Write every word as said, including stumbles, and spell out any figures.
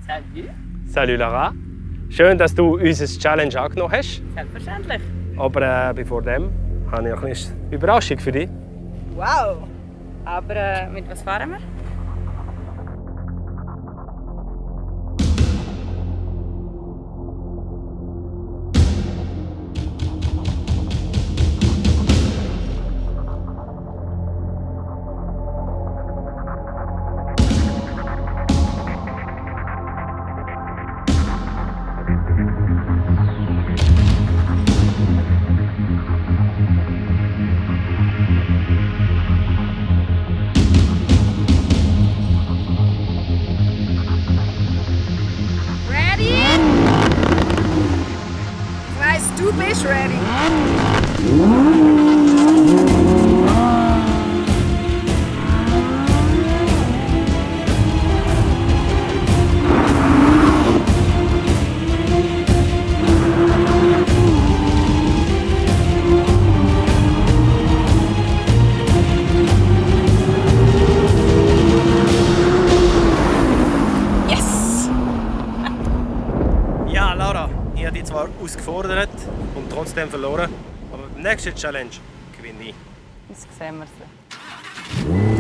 Salut. Salut Lara. Schön, dass du unsere Challenge angenommen hast. Selbstverständlich. Aber äh, bevor dem habe ich noch eine Überraschung für dich. Wow. Aber äh, mit was fahren wir? Du bist ready. Yes! Ja, Lara, ich habe dich zwar herausgefordert und trotzdem verloren, aber die nächste Challenge gewinne ich. Jetzt sehen wir es.